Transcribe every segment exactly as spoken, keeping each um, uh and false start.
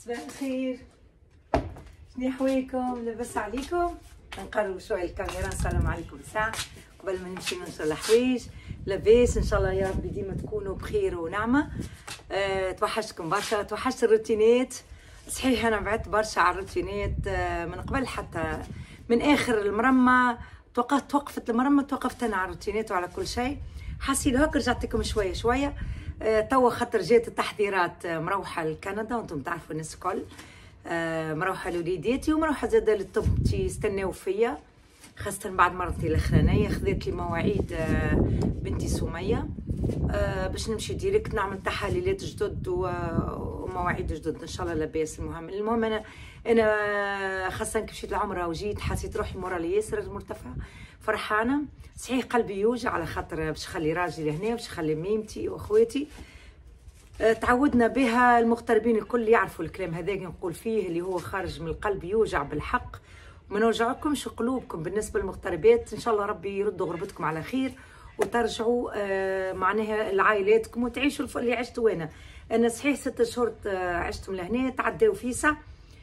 صباح الخير، شنو حواليكم؟ لاباس عليكم؟ نقرب شويه الكاميرا نسلم عليكم ساعه قبل ما نمشي ننشر الحوايج. لاباس ان شاء الله يا ربي ديما تكونوا بخير ونعمه. أه توحشتكم برشا، توحشت الروتينات. صحيح انا بعدت برشا على الروتينات أه من قبل، حتى من اخر المرمى توقفت توقفت المرمى توقفت انا على الروتينات وعلى كل شيء. حسيت هاك رجعت لكم شويه شويه. أه توا خاطر جات التحضيرات مروحه لكندا وانتم تعرفوا الناس الكل. أه مروحه لوليداتي ومروحه زاده للطب يستناو فيا، خاصة بعد مرتي الأخرانية خذيت لي مواعيد أه بنتي سمية أه باش نمشي ديريكت نعمل تحاليلات جدد ومواعيد جدد ان شاء الله لاباس. المهم المهم انا انا خاصة كي مشيت العمرة وجيت حسيت روحي مورالي ياسر مرتفعة فرحانة. صحيح قلبي يوجع على خاطر باش نخلي راجلي لهنا باش نخلي ميمتي واخواتي. أه تعودنا بها المغتربين الكل يعرفوا الكلام هذاك نقول فيه اللي هو خارج من القلب يوجع بالحق. ما نوجعكمش قلوبكم بالنسبه للمغتربات، ان شاء الله ربي يرد غربتكم على خير وترجعوا آه معناها لعائلاتكم وتعيشوا اللي عشتوا. انا انا صحيح ست شهور عشتهم لهنا تعداو فيسا.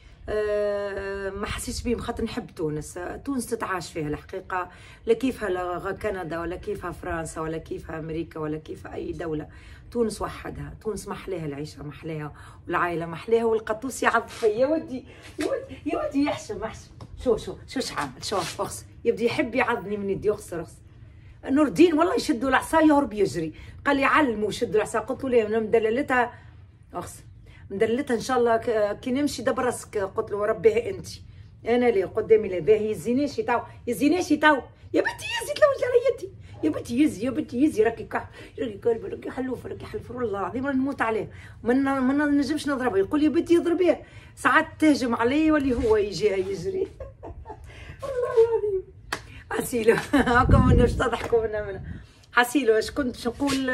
آه ما حسيتش بيهم خاطر نحب تونس. تونس تتعاش فيها الحقيقه، لا كيفها كندا ولا كيفها فرنسا ولا كيفها امريكا ولا كيفها اي دوله. تونس وحدها، تونس محلاها العيشه محلاها والعائله محلاها والقطوس يعض فيا. يا ودي يا ودي يا ودي يحشم يحشم. شو شو شو شعمل شوف اخس يبدي يحب يعضني من يدي. اخس اخس نور الدين والله يشدوا العصا يهرب يجري. قال لي علموا شدوا العصا. قلت له ليه؟ انا مدللتها اخس مدللتها ان شاء الله كي نمشي دبر راسك. قلت له ربيها انت انا ليه قدامي لا باهي يزينيش يتاو يزينيش يتاو. يا بنتي يزي تلوج على يدي يا بنتي يزي يا بنتي يزي راكي كح راكي كلبه راكي حلوفه راكي حلفه والله العظيم راني نموت عليه. ما ما نجمش نضربه. يقول يا بنتي اضربيه. ساعات تهجم علي واللي هو يجي يجري. والله العظيم حسيلو هاكم منه اش تضحكوا منا منه. حسيلو اش كنت باش نقول.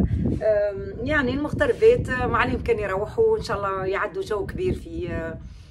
يعني المغتربات ما عليهم كان يروحوا ان شاء الله يعدوا جو كبير في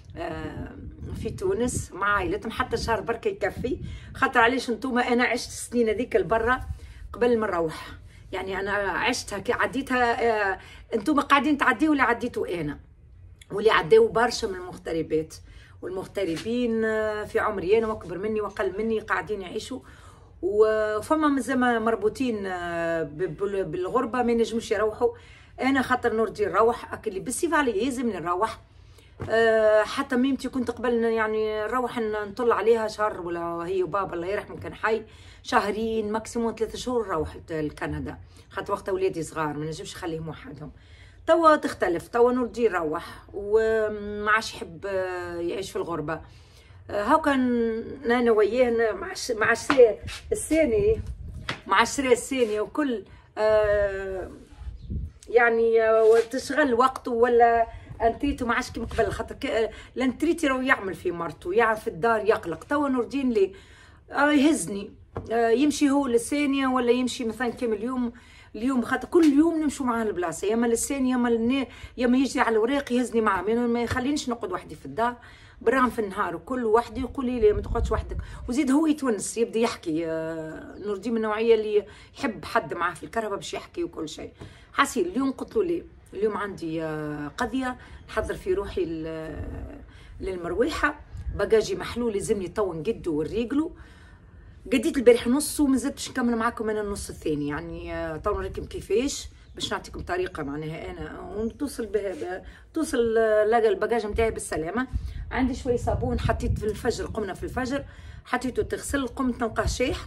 في تونس مع عائلتهم. حتى شهر بركه يكفي. خاطر علاش انتوما انا عشت السنين هذيك لبرا قبل ما نروح. يعني انا عشتها كي عديتها. انتوما قاعدين تعديوا اللي عديتوا انا واللي عداو برشا من المغتربات والمغتربين في عمري انا واكبر مني واقل مني قاعدين يعيشوا. وفما مازال مربوطين بالغربه ما ينجموش يروحوا. انا خاطر نرضي نروح اللي بالسيف علي يلزمني نروح. أه حتى ميمتي كنت قبل يعني نروح نطل عليها شهر ولا هي وبابا الله يرحمه كان حي شهرين ماكسيموم ثلاثة شهور روحت لكندا خاطر وقت اولادي صغار ما نجمش نخليهم وحدهم. توا تختلف توا نرضي نروح وما عادش يحب يعيش في الغربه. هاكا انا وياه مع مع الشراء الثاني مع الشراء الثاني وكل أه يعني تشغل وقته ولا انتريتو ما عادش كيما قبل. خاطر الانتريتي راهو يعمل في مرته يعرف في الدار يقلق. توا نور الدين لي آه يهزني. آه يمشي هو للثانيه ولا يمشي مثلا كيما اليوم اليوم خاطر كل يوم نمشوا معاه البلاصه يا اما للثانيه يا اما يا اما يجري على الوراق يهزني معاه ما يخلينيش نقعد وحدي في الدار. برغم في النهار وكل وحدي يقول لي ما تقعدش وحدك. وزيد هو يتونس يبدا يحكي. آه نور الدين من النوعيه اللي يحب حد معاه في الكهرباء باش يحكي وكل شيء. حسيل اليوم قلت له ليه اليوم عندي قضيه نحضر في روحي للمرويحه. باجاجي محلول لازمني تو نقدو ونريقلو. قديت البارح نص وما زدتش نكمل معاكم انا النص الثاني. يعني تو نوريكم كيفاش باش نعطيكم طريقه معناها انا ونتصل بها توصل لقى الباجاج نتاعي بالسلامه. عندي شويه صابون حطيت في الفجر قمنا في الفجر حطيته تغسل قمت نلقاه شايح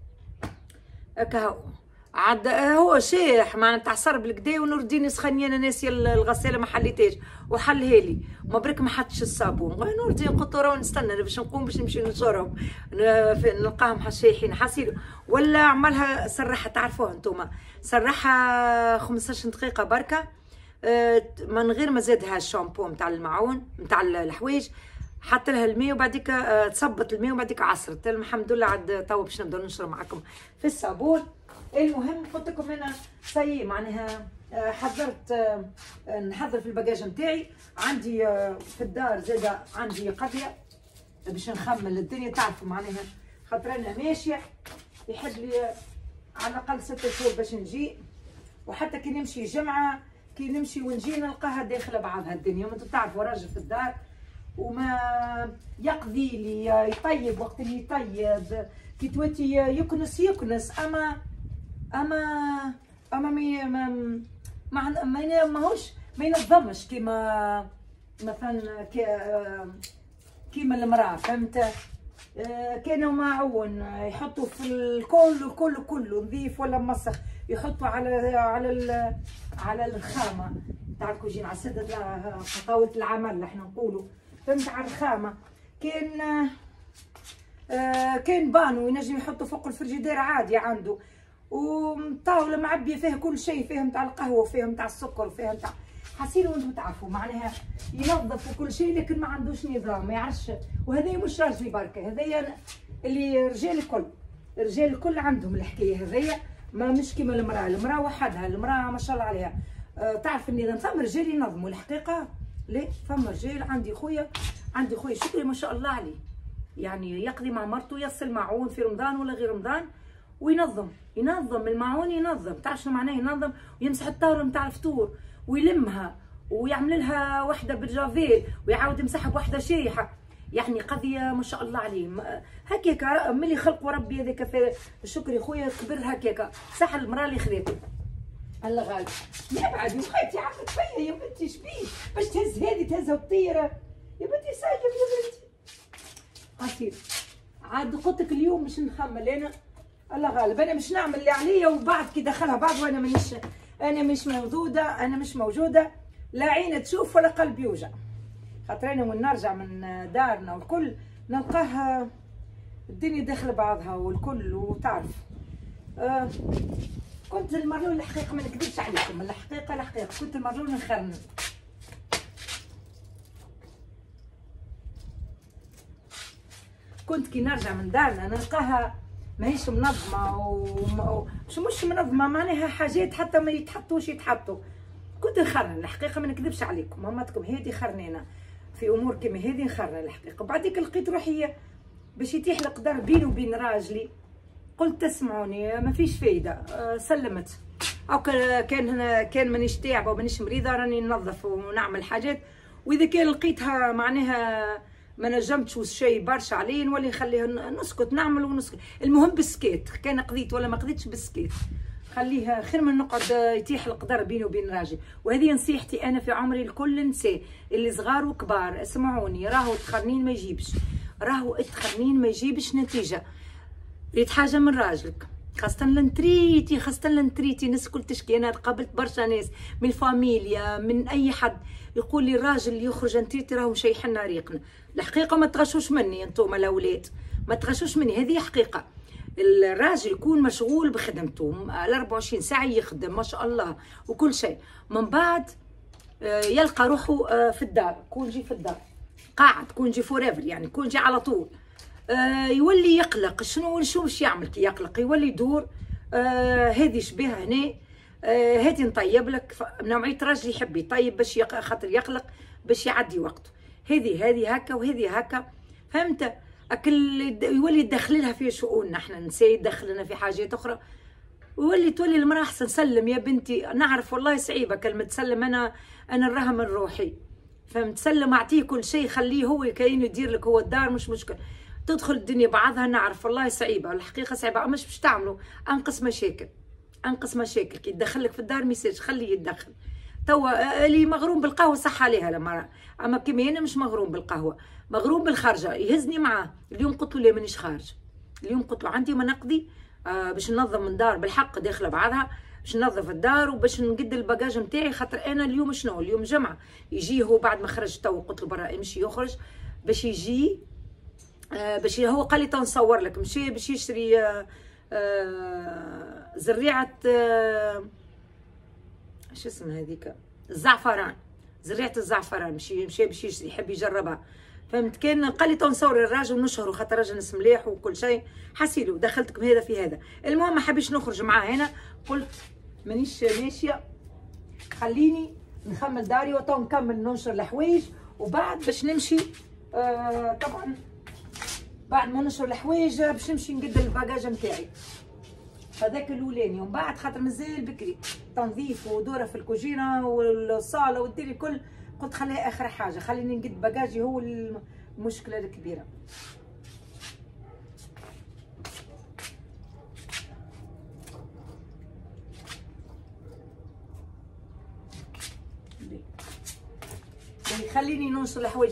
هكا عاد هو شايح معناتها تعصر بالكدا. ونور الدين يسخني انا ناسيه الغساله ما حليتهاش وحلها لي مبرك ما حطش الصابون. نور الدين قلت له نستنى باش نقوم باش نمشي نشرهم نلقاهم شايحين. حسيلو ولا عملها سرحها تعرفوها انتوما سرحها خمسطاش دقيقه بركه من غير ما زادها الشامبو نتاع المعون نتاع الحوايج. حط لها الماء وبعديك تصبت الماء وبعديك عصرت. الحمد لله عاد توا باش نبداو نشرب معاكم في الصابون. المهم قلت لكم انا سي معناها حضرت نحضر في الباجاج نتاعي. عندي في الدار زاده عندي قضيه باش نخمل الدنيا تعرفوا معناها خاطر انا ماشيه يحب لي على الاقل ستة شهور باش نجي. وحتى كي نمشي جمعه كي نمشي ونجي نلقاها داخله بعضها الدنيا. ما انتم تعرفوا راجل في الدار وما يقضي لي يطيب وقت اللي يطيب، كي توتي يكنس يكنس، اما اما اما مي ما ما ما ماهوش ما ينظمش كيما مثلا كيما المراه، فهمت؟ كانوا معون يحطوا في الكل الكل كله نظيف ولا مسخ، يحطوا على على على الرخامه تاع الكوجين، على سدة طاوله العمل احنا نقولوا، فهمت؟ على الرخامه. كان آه كان بانو ينجم يحطوا فوق الفريجيدير عادي عنده، وطاوله معبيه فيها كل شيء، فيها نتاع القهوه وفيها نتاع السكر وفيها نتاع حسيلو. وانتم تعرفوا معناها ينظف وكل شيء، لكن ما عندوش نظام، ما يعرفش. وهذا مش راجلي بركه، هذايا اللي رجال الكل، الرجال الكل عندهم الحكايه هذيا، ما مش كيما المراه. المراه وحدها، المراه ما شاء الله عليها أه تعرف النظام. فما رجال ينظموا الحقيقه، ليه؟ فما رجال. عندي خويا عندي خويا شكري ما شاء الله عليه، يعني يقضي مع مرته، يغسل معون في رمضان ولا غير رمضان وينظم ينظم المعون، ينظم. تعرف شنو معناه ينظم؟ ويمسح الطاوله نتاع الفطور ويلمها ويعمل لها وحده بالجافيل ويعاود يمسحها بوحده شايحه، يعني قضيه ما شاء الله عليه. هكاك ملي خلقوا ربي هذاك في شكري خويا كبر هكاك، صح المراه اللي خذاته الله غالب. يا بعد يا خالتي عملت فيا يا بنتي شبيه باش تهز هذه تهزها وتطيره يا بنتي، سايب يا بنتي عسير. عاد قلت لك اليوم باش نخمل انا الله غالب، انا مش نعمل اللي عليا وبعد كي دخلها بعض وانا مانيش انا مش موجوده انا مش موجوده لا عين تشوف ولا قلب يوجع. خاطر انا وين نرجع من دارنا والكل نلقاها الدنيا داخل بعضها والكل. وتعرف آه كنت المرلول الحقيقه ما نكذبش عليكم، الحقيقه الحقيقه كنت المرلول نخرن. كنت كي نرجع من دارنا نلقاها ماهيش منظمه ومش مش منظمه، معناها حاجات حتى ما يتحطوش يتحطوا. كنت نخرن الحقيقه ما نكذبش عليكم، مامتكم هادي خرنانه في امور كيما هادي نخرن الحقيقه. بعديك لقيت روحي باش يتيح القدر بيني وبين راجلي، قلت تسمعوني ما فيش فايده. أه سلمت او كان كان مانيش تعبه ومانيش مريضه راني ننظف ونعمل حاجات، واذا كان لقيتها معناها ما نجمتش شيء برشا عليه نولي نخليها نسكت نعمل ونسكت. المهم بالسكيت، كان قضيت ولا ما قضيتش بالسكيت، خليها خير من نقعد يتيح القدر بيني وبين راجلي. وهذه نصيحتي انا في عمري لكل نساء اللي صغار وكبار، اسمعوني، راهو التخرنين ما يجيبش، راهو التخرنين ما يجيبش نتيجه. ريت حاجه من راجلك، خاصة لنتريتي خاصة لنتريتي الناس الكل تشكي. انا قابلت برشا ناس من الفاميليا من اي حد يقول لي الراجل اللي يخرج نتريتي راهو مشيحنا ريقنا. الحقيقه ما تغشوش مني انتم الاولاد، ما تغشوش مني، هذه حقيقه. الراجل يكون مشغول بخدمته ال أربعة وعشرين ساعه يخدم ما شاء الله وكل شيء، من بعد يلقى روحه في الدار، كون جي في الدار قاعد، كون جي فوريفر، يعني كون جي على طول يولي يقلق. شنو شو باش يعمل كي يقلق؟ يولي يدور هذه شبيها هنا، هذه نطيب لك. نوعيه راجل يحب يطيب باش خاطر يقلق باش يعدي وقته. هذه هذه هكا وهذه هكا، فهمت؟ اكل يولي يدخل لها في شؤوننا احنا نساء، يدخل لنا في حاجات اخرى، ويولي تولي المراه احسن. سلم يا بنتي، نعرف والله صعيبه كلمه سلم، انا انا نراها من روحي، فهمت؟ سلم اعطيه كل شيء، خليه هو كاين يدير لك هو الدار، مش مشكل. تدخل الدنيا بعضها، نعرف والله صعيبه، الحقيقه صعيبه، مش باش تعملوا انقص مشاكل انقص مشاكل. كي يدخل لك في الدار ميساج خليه يتدخل. توا اللي مغروم بالقهوه صح عليها المراه، اما كيما انا مش مغروم بالقهوه، مغروم بالخرجه، يهزني معاه. اليوم قلت له لا مانيش خارج، اليوم قلت له عندي ما نقضي آه باش ننظم من دار بالحق داخله بعضها، باش ننظف الدار وباش نقد الباجاج نتاعي. خاطر انا اليوم شنو اليوم جمعه، يجي هو بعد ما خرج تو قلت له برا امشي يخرج باش يجي آه باش هو قال لي تنصور لك، مشي باش يشري آه آه زريعه آه شو اسمها هذيك الزعفران، زريعه الزعفران، مشي مشي باش يشري يحب يجربها، فهمت؟ كان قال لي تنصور الراجل ونشهره خاطر راجل ناس مليح وكل شيء. حسيلو دخلتكم هذا في هذا. المهم ما حبيتش نخرج معاه هنا، قلت مانيش ماشيه، خليني نخمل داري وتو نكمل ننشر الحوايج، وبعد باش نمشي آه طبعا بعد ما ننشر الحوايج باش نمشي نقد الباجاج نتاعي. هذاك الاولاني، ومن بعد خاطر مازال بكري تنظيف ودوره في الكوجينه والصاله والدنيا الكل، قلت خليها اخر حاجه، خليني نقد بagaجي هو المشكله الكبيره. خليني ننشر الحوايج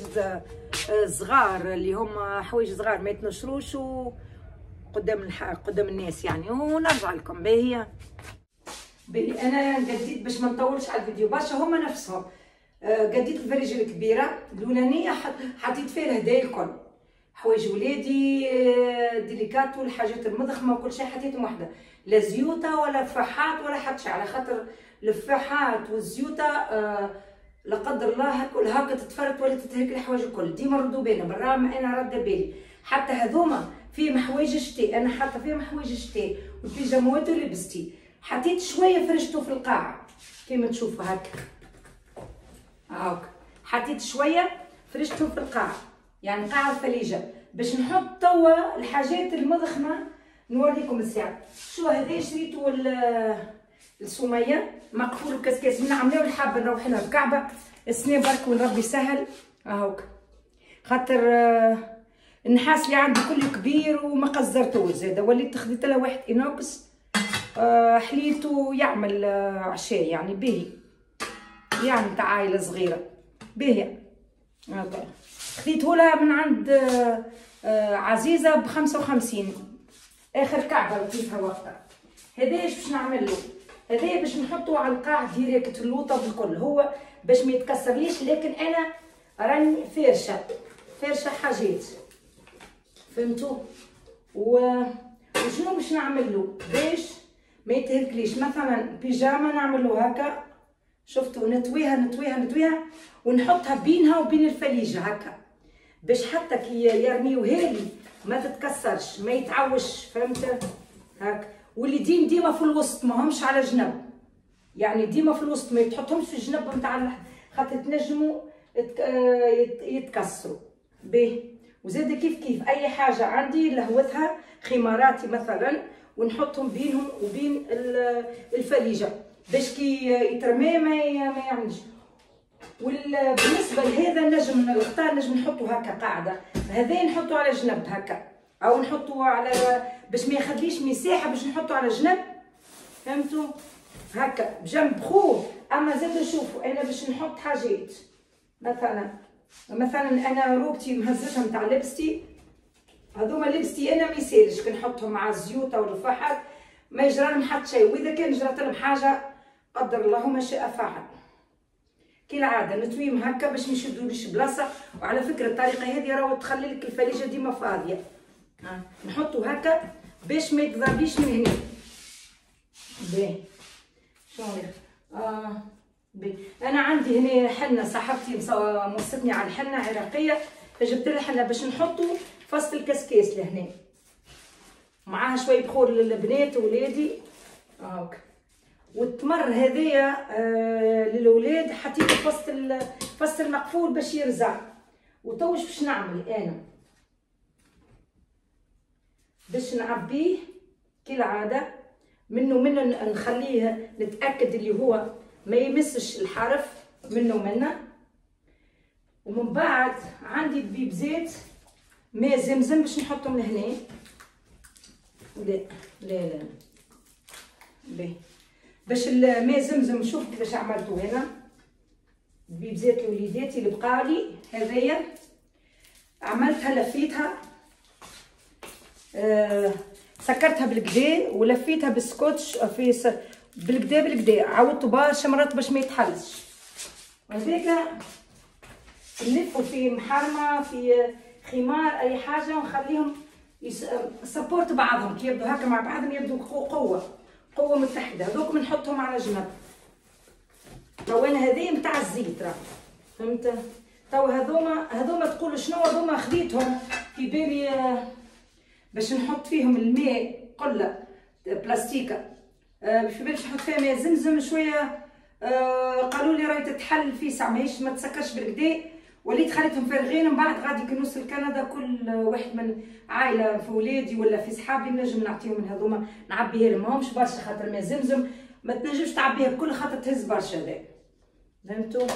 صغار اللي هم حوايج صغار ما يتنشروش قدام الح... قدام الناس يعني، ونرجع لكم. باهي باهي انا قديت باش ما نطولش على الفيديو برشا، هما نفسهم قديت الفريجه الكبيره الاولانيه حطيت فيها الهدايا الكل، حوايج ولادي ديليكاتو الحاجات المضخمه وكل شيء حطيتهم وحده، لا زيوته ولا فاحات ولا حتى شيء، على خاطر الفاحات والزيوته آه لا قدر الله هكا هكا تتفرط ولا تتهلك الحوايج الكل، ديما ردوا بالنا بالرغم انا راده بالي. حتى هذوما فيهم حوايج شتاء، انا حاطه فيهم حوايج شتاء والبيجامات ولبستي، حطيت شويه فرشته في القاعه كيما تشوفوا هكا هاك، حطيت شويه فرشته في القاعه يعني قاعه الثليجه باش نحط توا الحاجات المضخمه. نوريكم الساعه شو هذا شريته السميه مقفول وكاسكاس من عملوا الحابه نروح لها الكعبه السنه برك وربي سهل اهوك، خاطر آه النحاس اللي عندي كله كبير وما قزرتوش زاده، وليت خديت له واحد انوكس آه حليته يعمل آه عشاء يعني باهي يعني تاع عائله صغيره باهي. هاكا خديته لها من عند آه آه عزيزه ب خمسة وخمسين اخر كعبه لقيتها وقتها. هذا ايش باش نعمل له؟ هذا باش نحطه على القاع ديريكت اللوطه بالكل، هو باش ما يتكسرليش، لكن انا راني فارشه فارشه حاجات فهمتوا. و وشنو باش نعمل له باش ما يتهلكليش؟ مثلا بيجامه نعمل له هكا شفتوا، نطويها نطويها نطويها ونحطها بينها وبين الفليجه هكا باش حتى كي يرميوها لي ما تتكسرش ما يتعوش، فهمت هكا. واللي ديم ديما في الوسط ما همش على جنب، يعني ديما في الوسط ما يتحطهمش في الجنب نتاع خاطر تنجموا يتكسروا به. وزاد كيف كيف اي حاجه عندي لهوتها خماراتي مثلا ونحطهم بينهم وبين الفريجه باش كي يترمي ما يعملش. وبالنسبه لهذا نجم الغطاء نجم نحطه هكا قاعده، هذا نحطه على جنب هكا او نحطه على باش ما يخليش مساحه باش نحطه على جنب، فهمتوا هكا بجنب خوه. اما زاد شوفوا انا باش نحط حاجات مثلا مثلا انا روبتي مهزتها نتاع لبستي، هذوما لبستي انا ما يسالش كي نحطهم مع الزيوت او الفحات ما يجرى لهم حتى شيء، واذا كان جرات لهم حاجه قدر الله ما شاء فعل. كالعاده نتويهم هكا باش ما يشدوليش بلاصه، وعلى فكره الطريقه هذه راهو تخلي لك الفليجه ديما فاضيه. ها نحطو هكا باش ما يتضربيش من هنا. باهي شنو اه باهي انا عندي هنا حنه صاحبتي موصتني على الحنه عراقيه، فجبت لها حنه باش نحطو فصل الكسكاس لهنا معاها شويه بخور للبنات وولادي هاك. والتمر هذايا آه للولاد حطيته فصل فصل المقفول باش يرزع. وتوش باش نعمل انا باش نعبيه كالعاده منه منه نخليه نتاكد اللي هو ما يمسش الحرف منه منه. ومن بعد عندي دبيب زيت ماء زمزم باش نحطهم لهنا. لا لا لا باهي باش الماء زمزم شوف كيفاش عملته هنا. دبيب زيت لوليداتي اللي بقالي هذايا عملتها لفيتها آه سكرتها بالكدا ولفيتها بالسكوتش في س... بالكدا بالكدا عاودته برشا مرات باش ما يتحلش. وهذاك نلفوا في محرمه في خمار اي حاجه ونخليهم يس... سبورت بعضهم كي يبدو هكا مع بعضهم يبدو قوه قوه متحده. هذوك بنحطهم على جنب. تو انا هذه نتاع الزيت راه فهمت. تو هذوما هذوما تقولوا شنو هذوما خديتهم في بالي باش نحط فيهم الماء قله بلاستيكه آه في بالي باش نحط فيها ماء زمزم شويه آه قالوا لي راهي تتحل في ساعه ماهيش ما تسكرش بالكدا وليت خليتهم فارغين. من بعد غادي كي نوصل كندا كل واحد من عائله في ولادي ولا في صحابي نجم نعطيهم من هذوما نعبيها لهم. ماهمش برشا خاطر ما زمزم ما تنجمش تعبيها بكل خاطر تهز برشا. هذا فهمتوا؟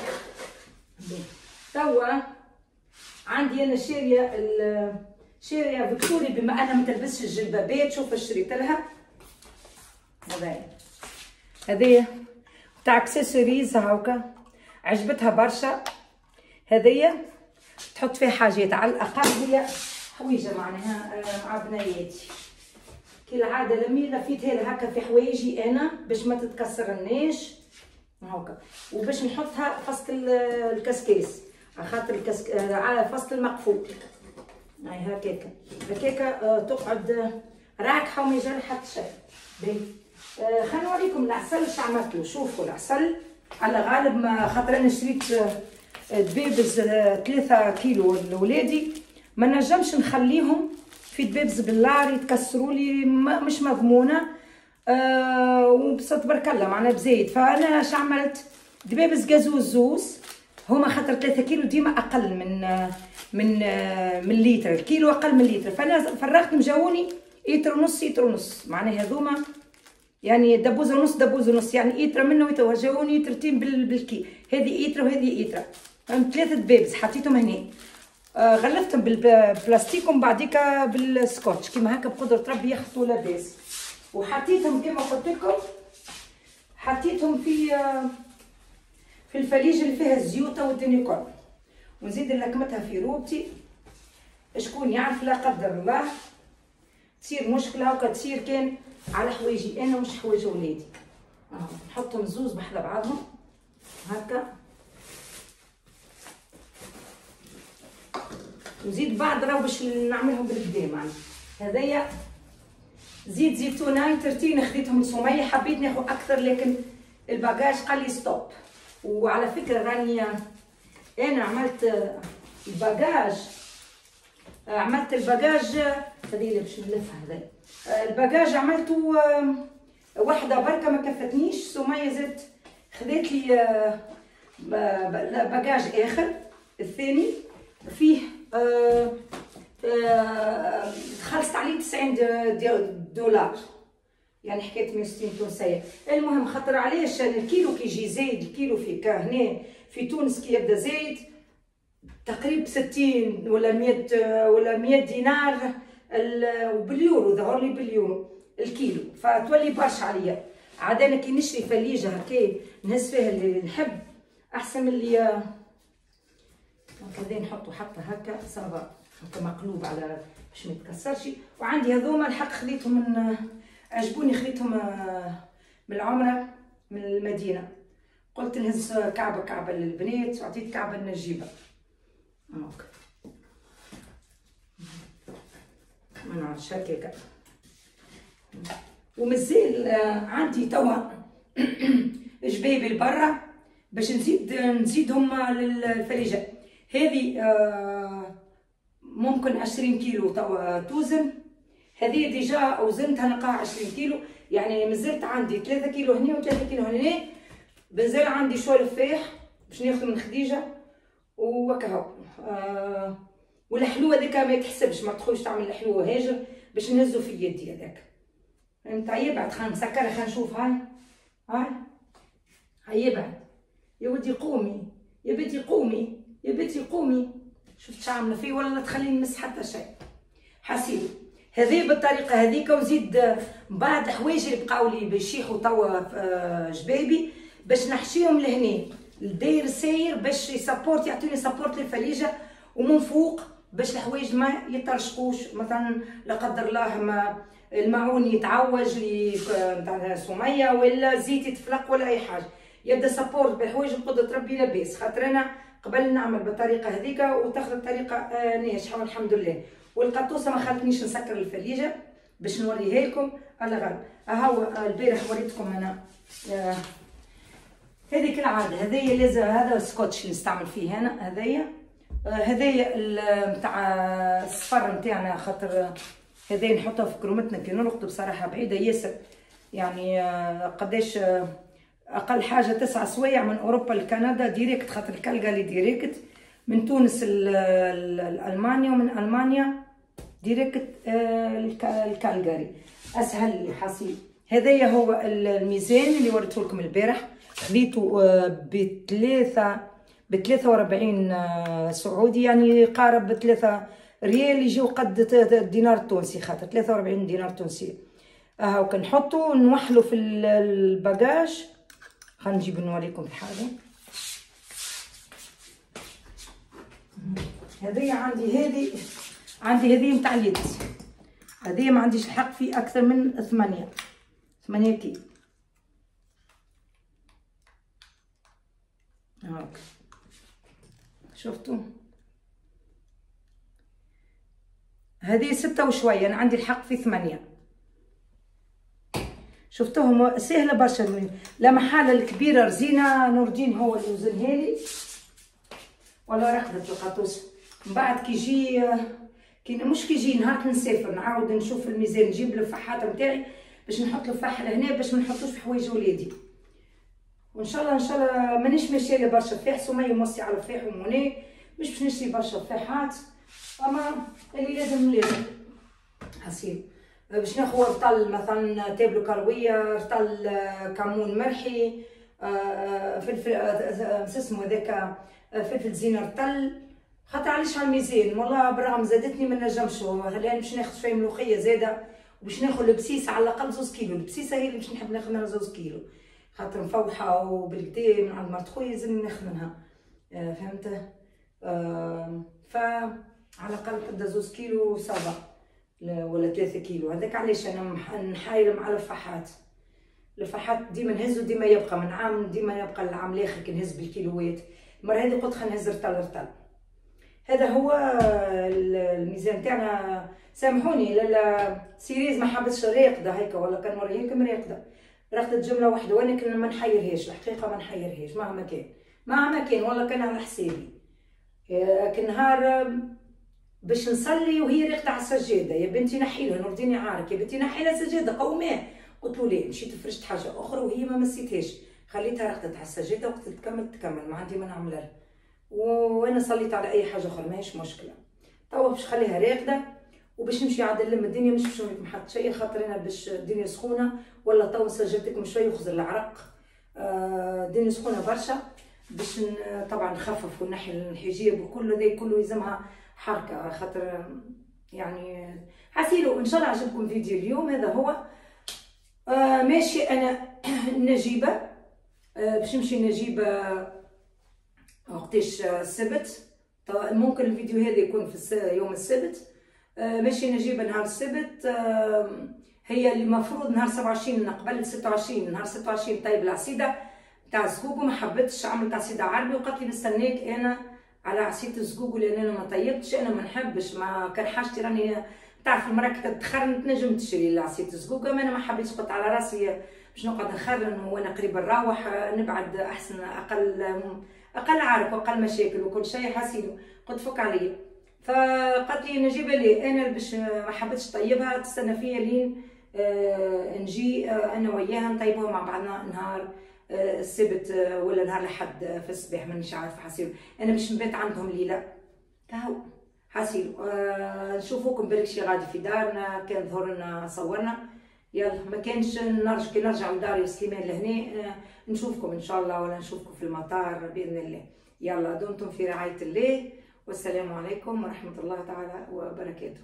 توا عندي انا شاريه شاريه فيكتوري بما انا ما تلبسش الجلبابات. شوف شريت لها هذايا هذايا تاع اكسسوارز هاكا عجبتها برشا. هذيا تحط فيها حاجات على الاقل هي حويجه معناها مع بنياتي كالعاده. لمي لفيتها لها هكا في حوايجي انا باش ما تتكسرناش هاكا وباش نحطها فصل الكسكاس على خاطر الكسك على فصل المقفول. هاي هكاكا هكاكا تقعد راكحه وما يجرى حتى شيء. باهي خلينا نوريكم العسل اش عملت له. شوفوا العسل على غالب ما خاطر انا شريت دبابز ثلاثة كيلو لولادي ما نجمش نخليهم في دبابز باللار يتكسروا لي مش مضمونه. أه وبص تبارك الله معناها بزايد. فانا اش عملت دبابز جازوز زوز هما خاطر ثلاثة كيلو ديما اقل من من من لتر. الكيلو اقل من لتر. فانا فرغت مجاوني لتر ونص لتر ونص معناها هذوما يعني دبوزه ونص دبوزه ونص يعني ايترا منه ويتو جاوني ترتين بالكي. هذه ايترا وهذه ايترا. فهمت؟ ثلاثه دبابز حطيتهم هنا. آه غلفتهم بالبلاستيك ومن بعديكا بالسكوتش كيما هكا بقدره ربي يخطوا لاباس. وحطيتهم كيما قلت لكم حطيتهم في آه في الفليجه اللي فيها الزيوته والدنيا كل. ونزيد لكمتها في روبتي. شكون يعرف لا قدر الله تصير مشكله هكا تصير كان على حوايجي انا مش حوايج ولادي. اه نحطهم زوز بحذا بعضهم هكا. وزيد بعد راه باش نعملهم بالكدا معناها. هذايا زيت زيتونه ترتين خديتهم لسميه. حبيت ناخذ اكثر لكن الباجاج قال لي ستوب. وعلى فكره راني انا عملت الباجاج عملت الباجاج هذه اللي باش نلفها. هذا الباجاج عملته واحده بركه ما كفتنيش. سميه زدت خذت لي باجاج اخر الثاني فيه خلصت عليه تسعين دولار يعني حكايه مية وستين تونسيه. المهم خاطر علاش الكيلو كي يجي زايد الكيلو في هنا في تونس كي يبدا زايد تقريبا ستين ولا مية ولا مية دينار وباليورو ظهر لي باليورو الكيلو. فتولي برشا عليا. عاد انا كي نشري فليجه هكا نهز فيها اللي نحب احسن من اللي هكذا نحطو حتى هكا صافا هكا مقلوب على باش ما يتكسرش. وعندي هذوما الحق خذيتهم من عجبوني خذيتهم من العمره من المدينه. قلت نهز كعبه كعبه للبنات وعطيت كعبه لنجيبه هاكا ما نعرفش هكاكا. ومازال عندي توا جبابي لبرا باش نزيد نزيدهم للفريجه. هذه ممكن عشرين كيلو توا توزن. هذه ديجا وزنتها نلقاها عشرين كيلو يعني مازلت عندي ثلاثة كيلو هنا وثلاثة كيلو هنا. مازال عندي شويه لفاح باش ناخذ من خديجه وكهو. آه والحلوه هذيك ما يتحسبش ما تدخلش تعمل الحلوه هاجر باش نهزو في يدي هذاك. فهمت؟ يبعد خلينا نسكرها خلينا نشوف. هاي هاي هاي يبعد. يا ودي قومي يا بنتي قومي يا بنتي قومي. شفت شو عامله فيه ولا تخليني نمس حتى شيء. حسيب هذه بالطريقه هذيك. وزيد بعد حوايجي اللي بقاو لي بيشيحوا توا جبابي باش نحشيهم لهنا الداير ساير باش يسابورت يعطوني سابورت للفليجه ومن فوق باش الحوايج ما يترشقوش. مثلا لا قدر الله ما المعون يتعوج لي نتاع سميه ولا زيت يتفلق ولا اي حاجه يبدا سابورت بالحوايج بقدره ربي لاباس. خاطر انا قبل نعمل بالطريقه هذيك وتاخذ الطريقه ناجحه والحمد لله. والقطوسه ما خلتنيش نسكر الفليجه باش نوريها لكم على غرب. هاو البارح وريتكم انا آه هذه كالعاده. هذايا لازم هذا السكوتش اللي نستعمل فيه انا. هذايا هذايا نتاع الصفر نتاعنا خاطر هذايا نحطها في كرومتنا كي نرقدوا بصراحه بعيده ياسر يعني. قداش اقل حاجه تسعة سوايع من اوروبا لكندا ديريكت خاطر الكالغالي ديريكت من تونس لألمانيا، ومن ألمانيا ديريكت الكالجاري. أسهل لي حصيل. هذايا هو الميزان اللي وريته لكم البارح، خذيته بثلاثة بثلاثة وربعين سعودي، يعني قارب بثلاثة ريال، يجيو قد الدينار التونسي، خاطر ثلاثة وربعين دينار تونسي. اهو كنحطو نوحلو في الباجاج. خلينا نجيب نوريكم الحاجه. هذه عندي، هذه عندي هذه نتاع اليد، هذه ما عنديش الحق في اكثر من ثمانية ثمانية كيلو. هاك شفتوا، هذه ستة وشويه، انا عندي الحق في ثمانية. شفتوهم سهله برشا. لا محاله الكبيره رزينه نور الدين هو اللي وزنها لي، ولا رقدت القطوس. من بعد كي يجي كي مش كي يجي نهار نسافر نعاود نشوف الميزان، نجيب الفحاطه نتاعي باش نحط الفحل هنا باش ما نحطوش في حوايج ولادي. وان شاء الله ان شاء الله مانيش ماشيه لي برشا فاح، سميه موصي على فاح وموني، مش باش نشري برشا فاحات، اما اللي لازم لازم حسيب باش ناخذ رطل مثلا تابلو كرويه، رطل كمون مرحي، فلفل اسمه هذاك فلفل زينه رطل. خاطر علاش على الميزان والله بالرغم زادتني ما نجمش، لان باش ناخذ شويه ملوخيه زاده، وباش ناخذ البسيسه على الاقل زوز كيلو. البسيسه هي اللي باش نحب ناخذ منها زوز كيلو، خاطر مفوحه وبالكدا من عند مرت خويا لازمني ناخذ منها، فهمت؟ ف على الاقل تبدا زوز كيلو صافا ولا ثلاثة كيلو. هذاك علاش انا نحايل مع الفحات. الفحات ديما نهزو ديما يبقى، من عام ديما يبقى العام الاخر كي نهز بالكيلوات. المره هذه قلت خلينا نهز رطل رطل. هذا هو الميزان تاعنا. سامحوني لالا سيريز ما حبتش راقده هيك، ولا كان نوريكم راقده، رقدت جمله واحده، ولكن ما نحيرهاش الحقيقه، ما نحيرهاش مهما كان مهما كان، والله كان على حسابي. كان نهار باش نصلي وهي راقده على السجاده، يا بنتي نحيلها، نور الدين يعارك، يا بنتي نحيلها السجاده قوماه. قلت له ليه؟ مشيت فرشت حاجه اخرى وهي ما مسيتهاش، خليتها رقدت على السجاده وقت تكمل تكمل، ما عندي ما نعمل لها، وانا صليت على اي حاجه اخرى ماهيش مشكله. توا باش نخليها راقده وباش نمشي عاد نلم الدنيا، مش باش نحط حط شيء، خاطر انا باش الدنيا سخونه، ولا توا سجلتكم شويه وخزر العرق. الدنيا آه سخونه برشا، باش طبعا نخفف ونحي الحجاب وكل ذا كله يلزمها حركه، خاطر يعني حسيلو. ان شاء الله عجبكم فيديو اليوم. هذا هو آه ماشي انا نجيبه، آه باش نمشي نجيبه وقتاش السبت، ممكن الفيديو هذا يكون في يوم السبت. آه ماشي نجيبه نهار السبت. آه هي اللي المفروض نهار سبعة وعشرين قبل ستة وعشرين، نهار ستة وعشرين طيب العصيده تاع الزقوق، وما حبيتش عملت عصيده عربي، وقالت لي نستناك انا على عصيده الزقوق، لان انا ما طيبتش، انا ما نحبش، ما كان حاجتي راني تعرف المراه كي تتخرن تنجم تشري عصيده الزقوق، اما انا ما حبيتش، قلت على راسي باش نقعد نخرن وانا قريب نروح، نبعد احسن، اقل اقل عارف واقل مشاكل وكل شيء. حسيلو قلت فك عليا، فقالت لي نجيبها لي انا باش ما حبيتش طيبها، تستنى فيا لين آه نجي آه انا وياها نطيبوها مع بعضنا نهار آه السبت آه ولا نهار الاحد آه في الصباح، مانيش عارفه. حسيلو انا باش نبات عندهم ليله كهو. حسيلو آه نشوفوكم بالك شي غادي في دارنا، كان ظهر لنا صورنا، يلا ما كانش نرجع كي نرجع لداري سليمان لهنا آه نشوفكم ان شاء الله، ولا نشوفكم في المطار باذن الله. يلا دمتم في رعايه الله، والسلام عليكم ورحمه الله تعالى وبركاته.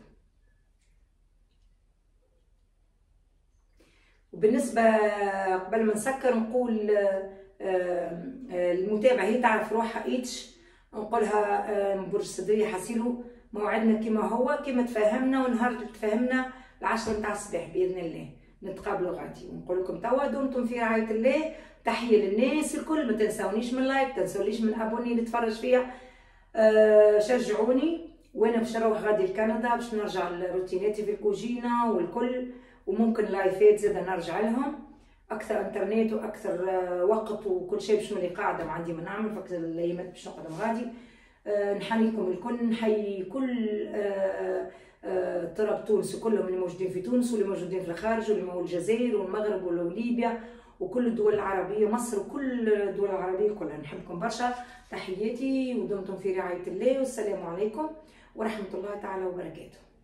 وبالنسبه قبل ما نسكر نقول المتابعه هي تعرف روحها ايتش، نقولها برج الصدريه. حسيلو موعدنا كما هو كما تفاهمنا، ونهار اللي تفاهمنا العشرة نتاع الصباح باذن الله نتقابلوا غادي. ونقول لكم توا دمتم في رعايه الله. تحيه للناس الكل، ما تنسونيش من لايك، تنسونيش من ابوني اللي تفرج فيها. أه شجعوني، وانا باش نروح غادي لكندا باش نرجع لروتيناتي في الكوجينه والكل، وممكن لايفات زاده نرجع لهم، اكثر انترنت واكثر وقت وكل شيء باش نولي قاعده ما عندي ما نعمل، فكر الايامات باش نقعد غادي. أه نحييكم الكل، نحيي كل أه أه طراب تونس كلهم اللي موجودين في تونس واللي موجودين في الخارج واللي مو الجزائر والمغرب وليبيا وكل الدول العربيه، مصر وكل الدول العربيه كلها. نحبكم برشا، تحياتي ودمتم في رعايه الله، والسلام عليكم ورحمه الله تعالى وبركاته.